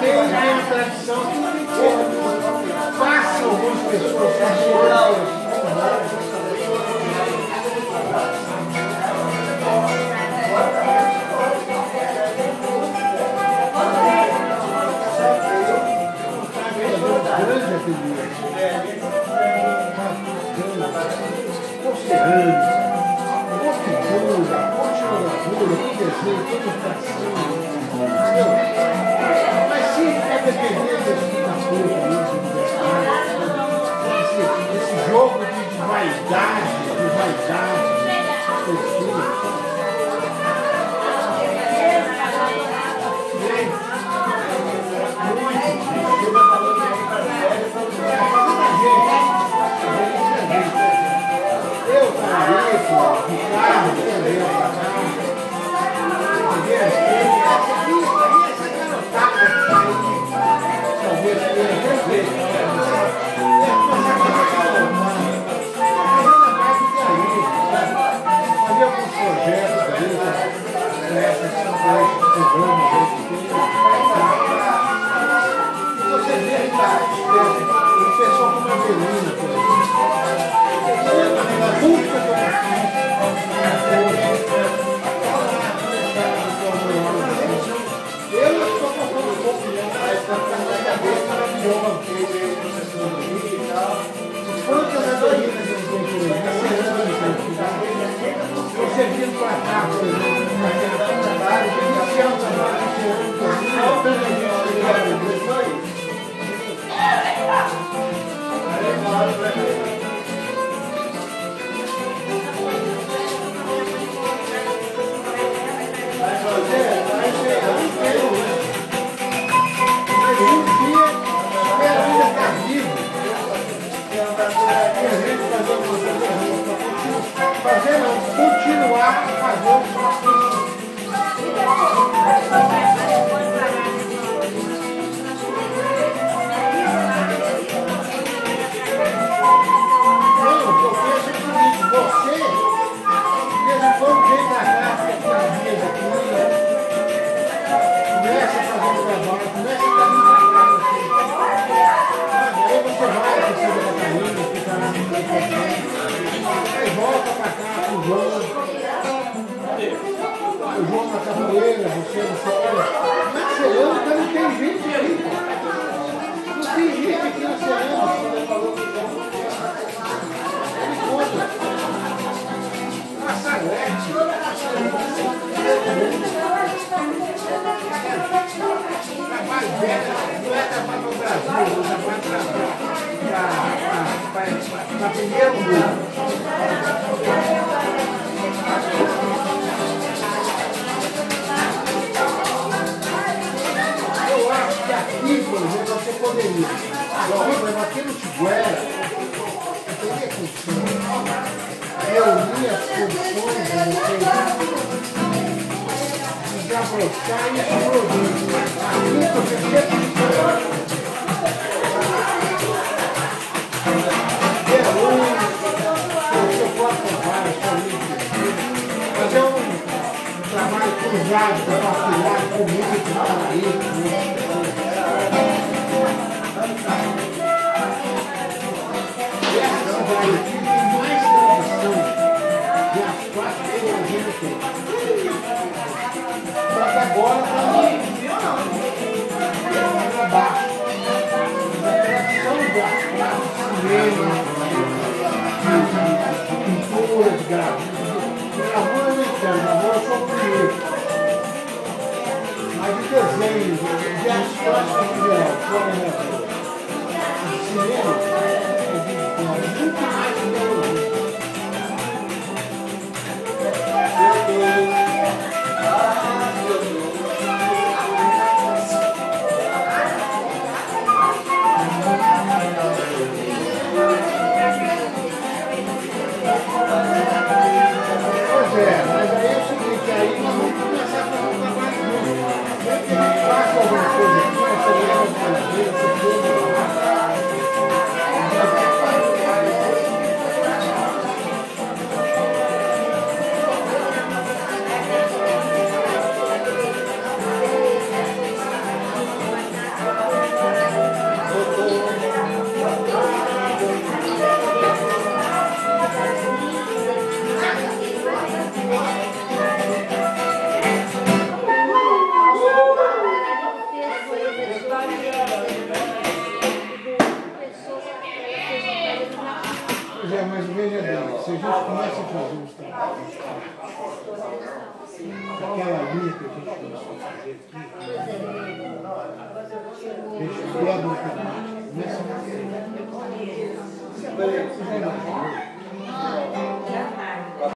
tem uma tradição que passa algumas pessoas mas se é dependendo desse jogo de vaidade, eu trabalhei com o Ricardo, continuar fazendo o João na capoeira, você não sei o que. Na Ceilândia não tem gente aqui. Não tem gente aqui na Ceilândia. Ele conta. A Salete. Trabalho dela não é trabalho no Brasil, é trabalho para primeiro mundo. Aqui, por exemplo, você poderia. Mas aqui no Tiguera, eu teria condições. Reunir as condições de desabrochar esse produto. Aqui você sempre fazer um trabalho cruzado para partilhar com música de Paraíba. Só que agora está baixo. A tradição do cinema, de pintura, de gravura. Gravura não tem, gravura só o primeiro. Mas de desenho, de artes plásticas em geral, fora da cinema, muito mais que Pois é, mas aí é o seguinte, aí nós vamos começar a fazer um trabalho junto. Sempre que a gente faça alguma coisa aqui, nós sabemos fazer, aquela linha que a gente começou a fazer aqui, deixa eu ver a matemática, começa a fazer. Você já imaginou?